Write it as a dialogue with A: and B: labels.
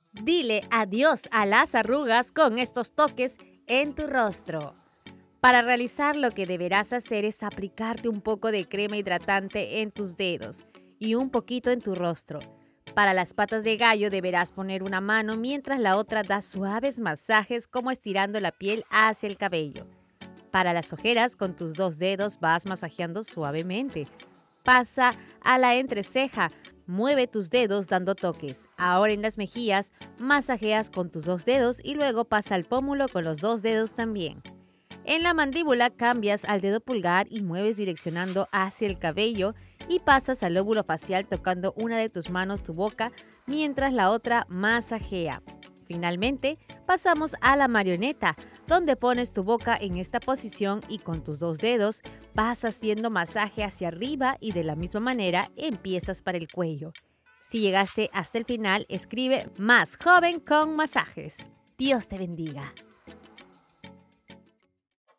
A: Dile adiós a las arrugas con estos toques en tu rostro. Para realizar lo que deberás hacer es aplicarte un poco de crema hidratante en tus dedos y un poquito en tu rostro. Para las patas de gallo deberás poner una mano mientras la otra da suaves masajes como estirando la piel hacia el cabello. Para las ojeras, con tus dos dedos vas masajeando suavemente. Pasa a la entreceja, mueve tus dedos dando toques. Ahora en las mejillas, masajeas con tus dos dedos y luego pasa al pómulo con los dos dedos también. En la mandíbula cambias al dedo pulgar y mueves direccionando hacia el cabello y pasas al lóbulo facial tocando una de tus manos tu boca mientras la otra masajea. Finalmente, pasamos a la marioneta, donde pones tu boca en esta posición y con tus dos dedos vas haciendo masaje hacia arriba y de la misma manera empiezas para el cuello. Si llegaste hasta el final, escribe "más joven con masajes". Dios te bendiga.